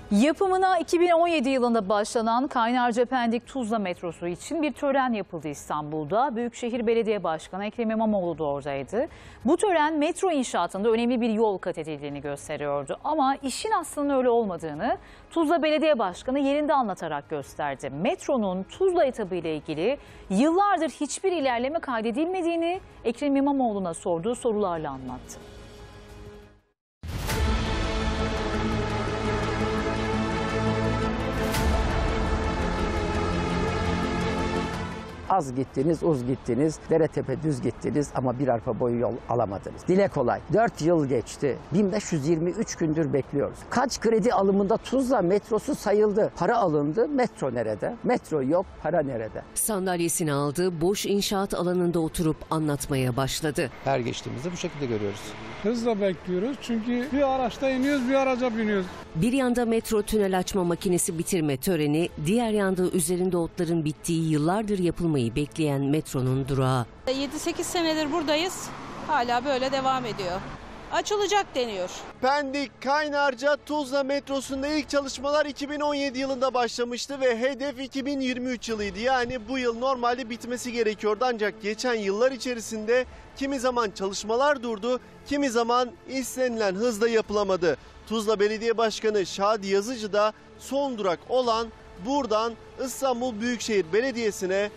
Yapımına 2017 yılında başlanan Kaynarca-Pendik-Tuzla metrosu için bir tören yapıldı İstanbul'da. Büyükşehir Belediye Başkanı Ekrem İmamoğlu da oradaydı. Bu tören metro inşaatında önemli bir yol kat edildiğini gösteriyordu. Ama işin aslında öyle olmadığını Tuzla Belediye Başkanı yerinde anlatarak gösterdi. Metronun Tuzla etabı ile ilgili yıllardır hiçbir ilerleme kaydedilmediğini Ekrem İmamoğlu'na sorduğu sorularla anlattı. Az gittiniz, uz gittiniz, dere tepe düz gittiniz ama bir arpa boyu yol alamadınız. Dile kolay. 4 yıl geçti. 1523 gündür bekliyoruz. Kaç kredi alımında Tuzla metrosu sayıldı. Para alındı, metro nerede? Metro yok, para nerede? Sandalyesini aldı, boş inşaat alanında oturup anlatmaya başladı. Her geçtiğimizde bu şekilde görüyoruz. Hızla bekliyoruz çünkü bir araçta iniyoruz, bir araca biniyoruz. Bir yanda metro tünel açma makinesi bitirme töreni, diğer yanda üzerinde otların bittiği yıllardır yapılmayı bekleyen metronun durağı. 7-8 senedir buradayız, hala böyle devam ediyor. Açılacak deniyor. Pendik, Kaynarca, Tuzla metrosunda ilk çalışmalar 2017 yılında başlamıştı ve hedef 2023 yılıydı. Yani bu yıl normalde bitmesi gerekiyordu ancak geçen yıllar içerisinde kimi zaman çalışmalar durdu, kimi zaman istenilen hızla yapılamadı. Tuzla Belediye Başkanı Şadi Yazıcı da son durak olan buradan İstanbul Büyükşehir Belediyesi'ne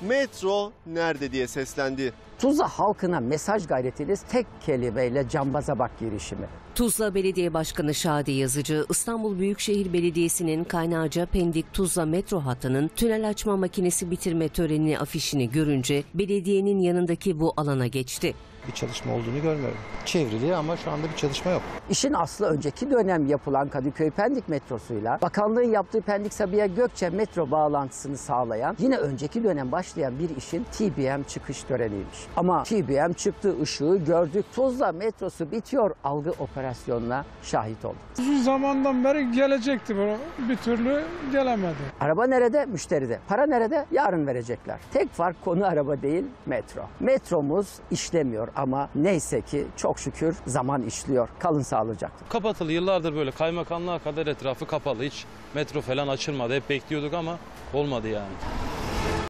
metro nerede diye seslendi. Tuzla halkına mesaj gayretiniz tek kelimeyle cambaza bak girişimi. Tuzla Belediye Başkanı Şadi Yazıcı, İstanbul Büyükşehir Belediyesi'nin Kaynarca-Pendik-Tuzla metro hattının tünel açma makinesi bitirme törenini afişini görünce belediyenin yanındaki bu alana geçti. Bir çalışma olduğunu görmüyorum. Çevrili ama şu anda bir çalışma yok. İşin aslı önceki dönem yapılan Kadıköy-Pendik metrosuyla bakanlığın yaptığı Pendik-Sabiha-Gökçen metro bağlantısını sağlayan yine önceki dönem başlayan bir işin TBM çıkış töreniymiş. Ama TBM çıktı, ışığı gördük. Tuzla metrosu bitiyor algı operasyonuna şahit olduk. Uzun zamandan beri gelecekti bu, bir türlü gelemedi. Araba nerede? Müşteride. Para nerede? Yarın verecekler. Tek fark konu araba değil, metro. Metromuz işlemiyor ama neyse ki çok şükür zaman işliyor. Kalın sağlıcakla. Kapatılı yıllardır böyle kaymakamlığa kadar etrafı kapalı. Hiç metro falan açılmadı. Hep bekliyorduk ama olmadı yani.